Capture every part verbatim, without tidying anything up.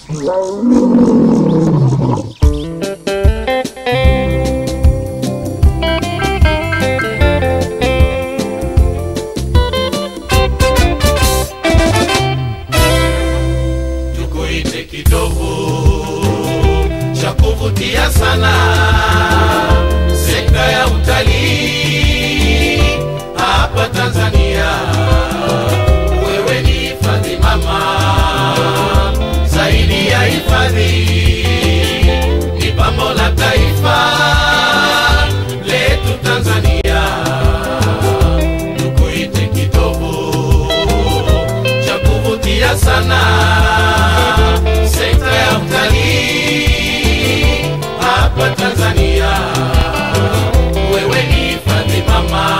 Tukuite kitovu cha kuvutia sana, sekta ya utalii hapa Tanzania. Wewe ni hifadhi mama, zaidi ya hifadhi ni pambo la taifa letu Tanzania. Tukuite kitovu cha kuvutia sana, sekta ya utalii hapa Tanzania. Wewe ni hifadhi mama,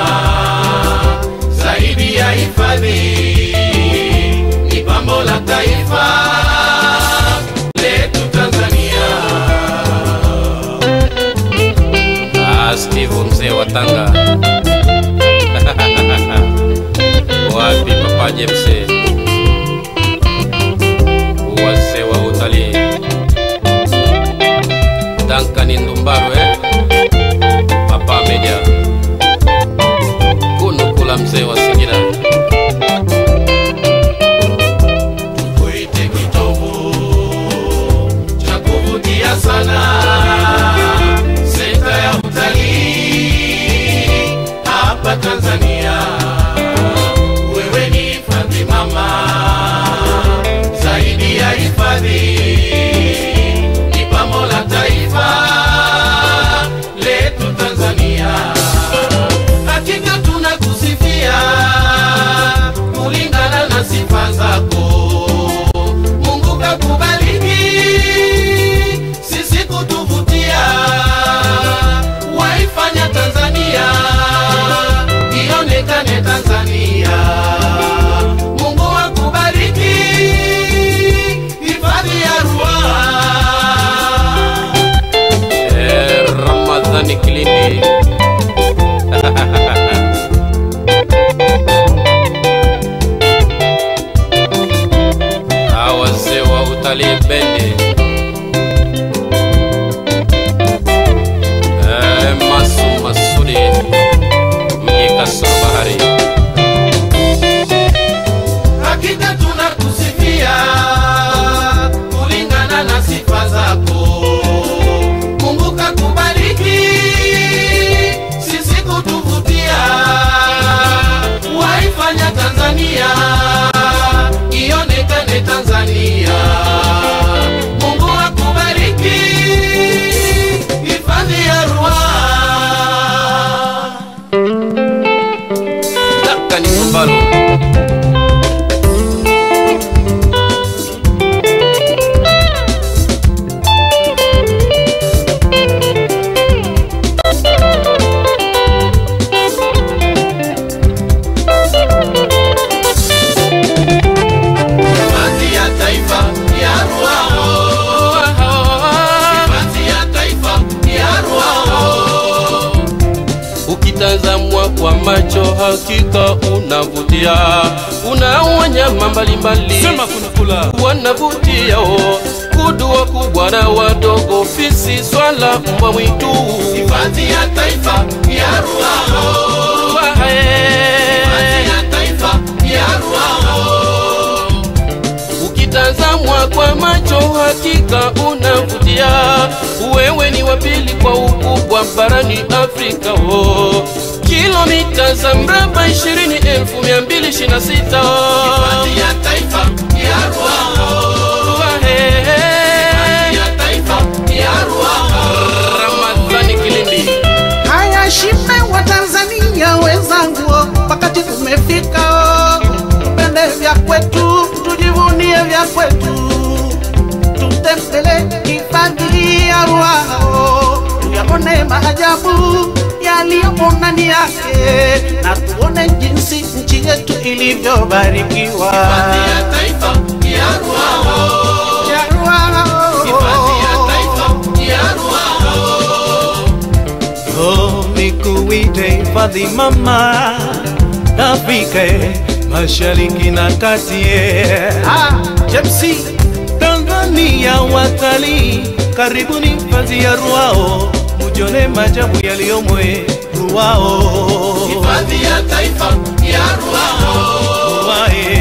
zaidi ya hifadhi ni pambo la taifa letu Tanzania. Ah, Steve mzee wa Tanga. Wapi Papa James? Wazee wa utalii. Duncan Ndumbaru eh? Papa Media. Kunu kula mzee wa Singida. Tukuite kitovu cha kuvutia sana, sekta ya utalii hapa Tanzania. Wewe ni hifadhi mama, zaidi ya hifadhi ni pambo la taifa letu Tanzania. Hakika tunakusifia kulingana na sifa zako. Mungu kakubariki sisi kutuvutia, waifanya Tanzania ionekane Tanzania. Mungu akubariki hifadhi ya Ruaha. Eh, Ramadhani Kilindi. Wazee wa utalii bendi. Eh, Masu Masudi Mjikasoro Bahari. Hakika tunakusifia kulingana na sifa zako. Mungu kakubariki sisi kutuvutia, waifanya Tanzania ionekane Tanzania. Mungu akubariki hifadhi ya Ruaha. Duncan Ndumbaru. Hifadhi ya taifa ya Ruaha. Hifadhi ya taifa ya Ruaha. Ukitazamwa kwa macho hakika unavutia, una wanyama mbalimbali Sema kuna kula wanavutia, kudu wakubwa na wadogo, fisi, swala, mbwa mwitu. Hifadhi ya taifa ya Ruaha. Hifadhi ya taifa ya Ruaha. Ukitazamwa kwa macho hakika unavutia, wewe ni wa pili kwa ukubwa barani Afrika. Oh, kilomita za mraba ishirini elfu mia mbili ishirini na sita. Hifadhi ya taifa ya Ruaha. Hifadhi ya taifa ya Ruaha. Ramadhani Kilindi. Haya shime wa Tanzania wenzangu, wakati tumefika, tupende vya kwetu, tujivunie vya kwetu, tutembele hifadhi ya Ruaha, tuyaone maajabu yaliyomo ndani yake, na tuone jinsi nchi yetu ilivyobarikiwa. Hifadhi ya taifa ya Ruaha. Ya Ruaha. Hifadhi ya taifa ya Ruaha. Oh, nikuite hifadhi mama, Afrika Mashariki na Kati. Ah, Jepsi Tanzania jamii ya watalii, karibuni hifadhi ya Ruao, mujone majabu yaliyomwe Ruao. Hifadhi ya taifa ya Ruao. Ruae.